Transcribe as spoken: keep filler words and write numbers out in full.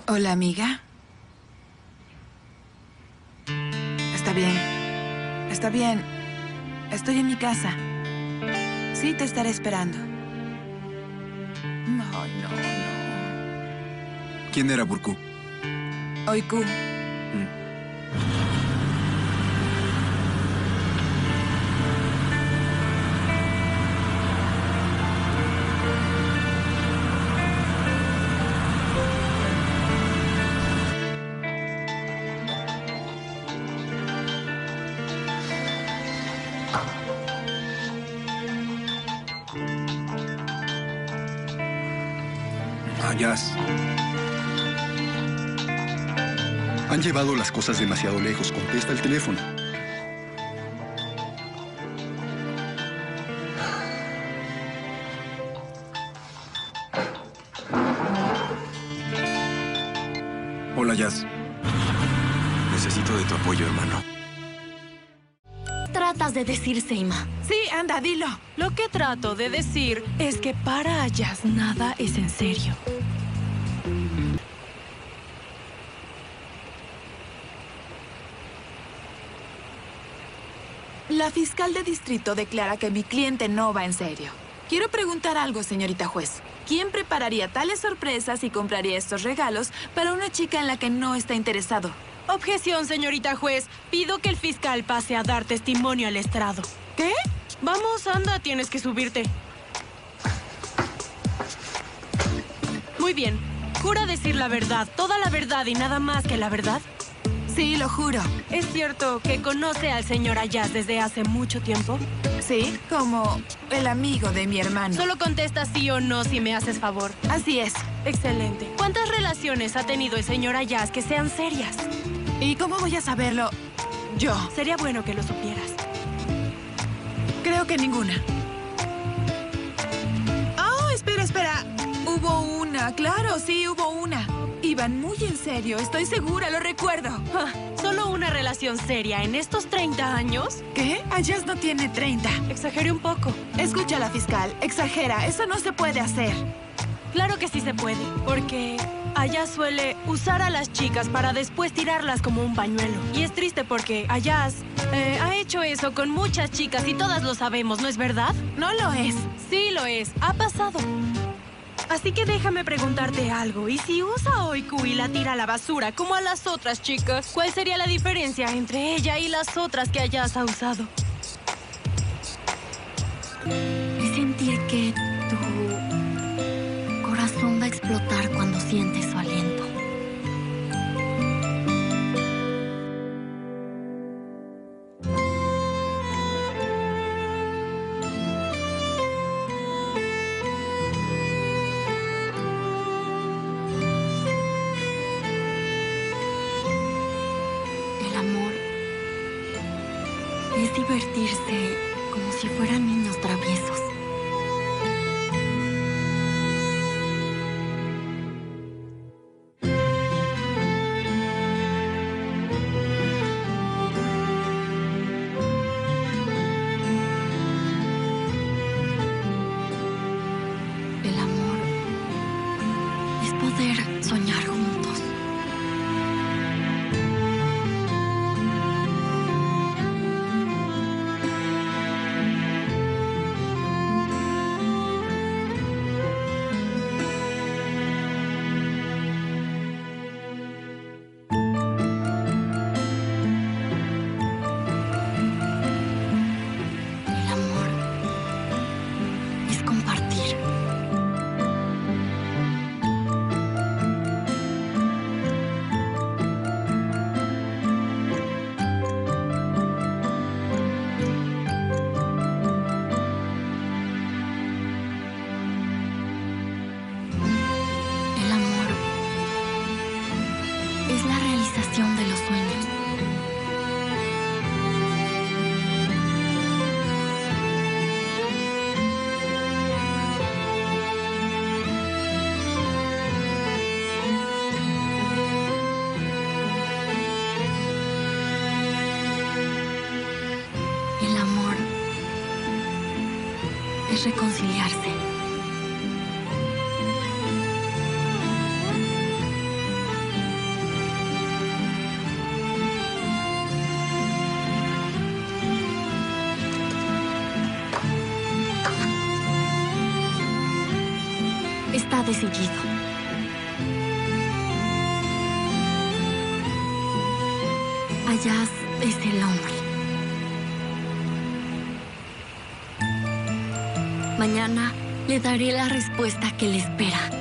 Hola, amiga. Está bien. Está bien. Estoy en mi casa. Sí, te estaré esperando. No, no, no. ¿Quién era Burku? Oiku. Mm. Ayaz. Han llevado las cosas demasiado lejos. Contesta el teléfono. Hola, Ayaz. Necesito de tu apoyo, hermano. Tratas de decir, Seima. Sí, anda, dilo. Lo que trato de decir es que para Ayaz nada es en serio. La fiscal de distrito declara que mi cliente no va en serio. Quiero preguntar algo, señorita juez. ¿Quién prepararía tales sorpresas y compraría estos regalos para una chica en la que no está interesado? Objeción, señorita juez. Pido que el fiscal pase a dar testimonio al estrado. ¿Qué? Vamos, anda, tienes que subirte. Muy bien. ¿Jura decir la verdad, toda la verdad y nada más que la verdad? Sí, lo juro. ¿Es cierto que conoce al señor Ayaz desde hace mucho tiempo? Sí, como el amigo de mi hermano. Solo contesta sí o no si me haces favor. Así es. Excelente. ¿Cuántas relaciones ha tenido el señor Ayaz que sean serias? ¿Y cómo voy a saberlo yo? Sería bueno que lo supieras. Creo que ninguna. Oh, espera, espera. Hubo una, claro, sí, hubo una. Iban muy en serio, estoy segura, lo recuerdo. Ah, ¿solo una relación seria en estos treinta años? ¿Qué? Ayaz no tiene treinta. Exageré un poco. Escucha a la fiscal, exagera, eso no se puede hacer. Claro que sí se puede, porque Ayaz suele usar a las chicas para después tirarlas como un pañuelo. Y es triste porque Ayaz eh, ha hecho eso con muchas chicas y todas lo sabemos, ¿no es verdad? No lo es. Sí lo es, ha pasado. Así que déjame preguntarte algo. ¿Y si usa a Oiku y la tira a la basura como a las otras chicas? ¿Cuál sería la diferencia entre ella y las otras que Ayaz ha usado? Es sentir que tu corazón va a explotar cuando sientes su aliento. Es divertirse como si fueran niños traviesos. El amor es poder soñar juntos. Es la realización de los sueños. El amor es reconciliarse. decidido. Ayaz es el hombre. Mañana le daré la respuesta que le espera.